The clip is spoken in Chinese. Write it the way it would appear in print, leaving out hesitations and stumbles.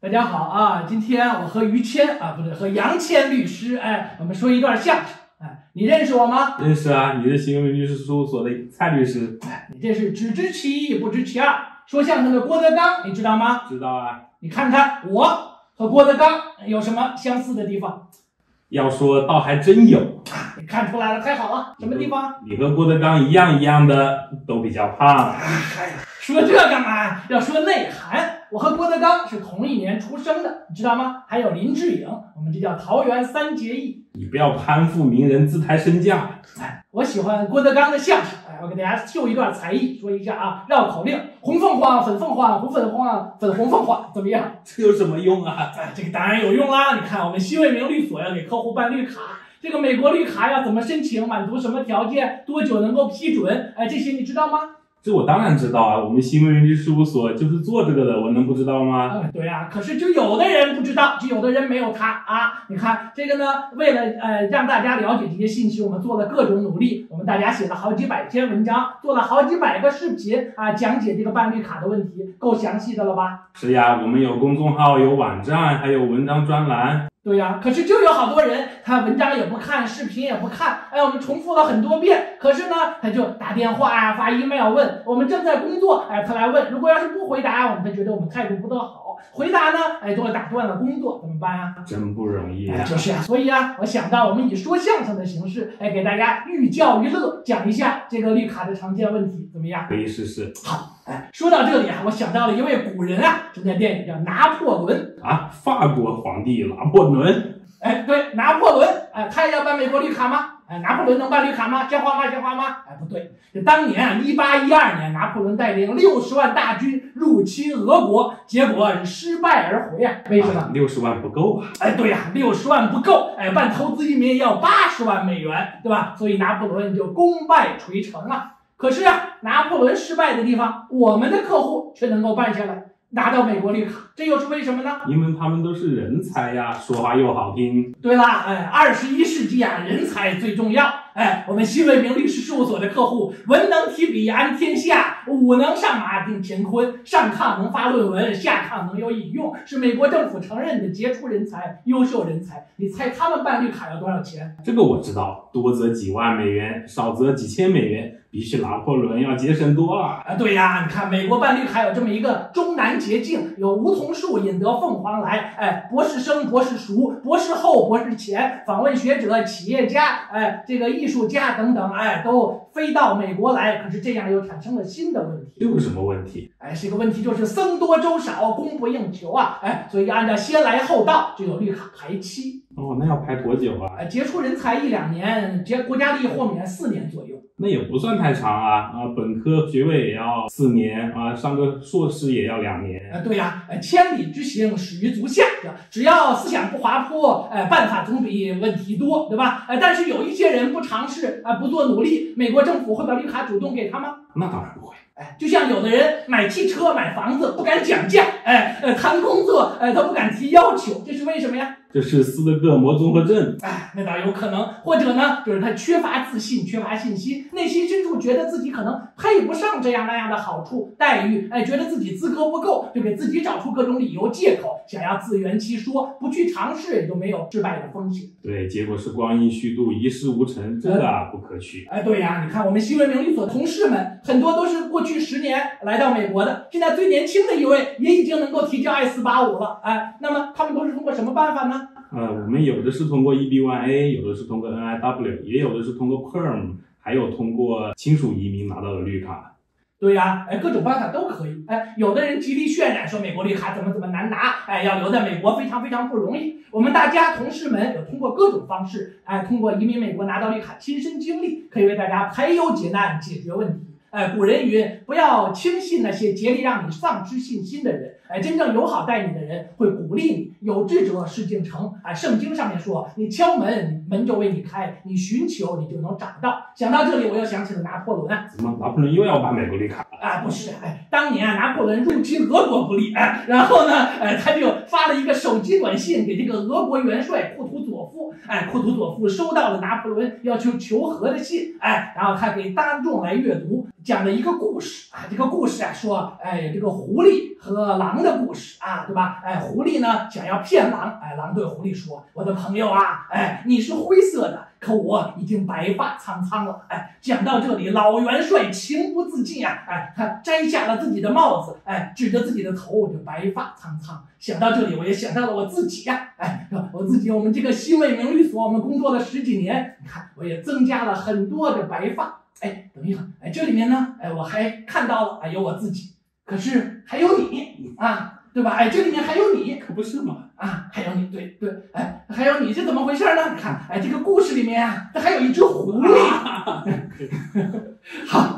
大家好啊！今天我和于谦和杨谦律师，我们说一段相声。你认识我吗？ 认识啊，你是新闻律师事务所的蔡律师。 你这是只知其一不知其二。说相声的郭德纲，你知道吗？ 知道啊。 你看看我和郭德纲有什么相似的地方？ 要说倒还真有。 你看出来了，太好了。什么地方？ 你和郭德纲一样的，都比较胖。 说这干嘛？要说内涵。我和郭德纲是同一年出生的，你知道吗？还有林志颖，我们这叫桃园三结义。 你不要攀附名人，自抬身价。 我喜欢郭德纲的相声。我给大家秀一段才艺，说一下啊，绕口令：红凤凰，粉凤凰，红粉凰，粉红凤凰，怎么样？ 这有什么用啊？ 这个当然有用啦！你看，我们新卫明律所要给客户办绿卡，这个美国绿卡要怎么申请，满足什么条件，多久能够批准？这些你知道吗？ 这我当然知道啊，我们新闻律师事务所就是做这个的，我能不知道吗？ 对啊，可是就有的人不知道，就有的人没有他啊。你看这个呢，为了让大家了解这些信息，我们做了各种努力，我们大家写了好几百篇文章，做了好几百个视频讲解这个办绿卡的问题，够详细的了吧？ 是呀，我们有公众号，有网站，还有文章专栏。 对呀，可是就有好多人，他文章也不看，视频也不看，我们重复了很多遍，可是呢，他就打电话发 email 问，我们正在工作，他来问，如果要是不回答，他觉得我们态度不得好，回答呢，就打断了工作，怎么办啊？真不容易啊！ 就是啊，所以啊，我想到我们以说相声的形式，给大家寓教于乐，讲一下这个绿卡的常见问题，怎么样？ 可以试试。 好。说到这里我想到了一位古人这部电影叫拿破仑法国皇帝拿破仑。 对，拿破仑，他也要办美国绿卡吗？拿破仑能办绿卡吗？像话吗？不对，就当年1812年，拿破仑带领60万大军入侵俄国，结果是失败而回为什么 ？60万不够啊！ 对呀，60万不够，办投资移民要80万美元，对吧？所以拿破仑就功败垂成了。可是拿破仑失败的地方，我们的客户却能够办下来，拿到美国绿卡，这又是为什么呢？ 因为他们都是人才呀，说话又好听。 对啦，21世纪人才最重要。我们新卫明律师事务所的客户，文能提笔安天下，武能上马定乾坤，上炕能发论文，下炕能有引用，是美国政府承认的杰出人才、优秀人才。你猜他们办绿卡要多少钱？ 这个我知道，多则几万美元，少则几千美元，比起拿破仑要节省多了。 对呀，你看美国办绿卡有这么一个中南捷径，有梧桐树引得凤凰来，博士生、博士熟、博士后、博士前，访问学者、企业家，这个艺术家等等，都飞到美国来。可是这样又产生了新的问题。 又有什么问题？ 这个问题就是僧多粥少，供不应求所以按照先来后到，就有绿卡排期。 那要排多久啊？ 杰出人才1-2年，国家利益豁免4年左右。 那也不算太长本科学位也要4年上个硕士也要2年。 对呀，千里之行始于足下，只要思想不滑坡，办法总比问题多，对吧？但是有一些人不尝试不做努力，美国政府会把绿卡主动给他吗？ 那当然不会。 就像有的人买汽车、买房子不敢讲价，谈工作他不敢提要求，这是为什么呀？ 这是斯德哥尔摩综合症。 那倒有可能，或者呢，就是他缺乏自信、缺乏信心，内心深处觉得自己可能配不上这样那样的好处待遇，觉得自己资格不够，就给自己找出各种理由借口，想要自圆其说，不去尝试也就没有失败的风险。 对，结果是光阴虚度，一事无成，这不可取。 对呀，你看我们新闻明律所同事们，很多都是过去10年来到美国的，现在最年轻的一位也已经能够提交 I-485了。那么他们都是通过什么办法呢？ 我们有的是通过 EB-1A， 有的是通过 NIW， 也有的是通过 Perm， 还有通过亲属移民拿到的绿卡。 对呀，各种办法都可以。有的人极力渲染说美国绿卡怎么难拿，要留在美国非常非常不容易。我们大家同事们有通过各种方式，通过移民美国拿到绿卡亲身经历，可以为大家排忧解难，解决问题。古人云，不要轻信那些竭力让你丧失信心的人。真正友好待你的人会鼓励你，有志者事竟成。圣经上面说，你敲门，门就为你开；你寻求，你就能找到。想到这里，我又想起了拿破仑。 怎么拿破仑又要办美国绿卡了？ 不是，当年拿破仑入侵俄国不利，然后呢，他就发了一个手机短信给这个俄国元帅库图佐夫， 库图佐夫收到了拿破仑要求和的信，然后他给大众来阅读，讲了一个故事啊，这个故事啊说，这个狐狸和狼的故事啊，对吧？狐狸呢想要骗狼，狼对狐狸说，我的朋友啊，你是灰色的，可我已经白发苍苍了。讲到这里，老元帅情不自禁啊，他摘下了自己的帽子，指着自己的头，就白发苍苍。想到这里，我也想到了我自己呀，我自己，我们这个新卫名律所，我们工作了10几年，你看我也增加了很多的白发。等一会儿，这里面呢，我还看到了有我自己，可是还有你啊，对吧？这里面还有你， 可不是嘛？ 还有你，对，还有你，这怎么回事呢？你看，这个故事里面啊，这还有一只狐狸。好。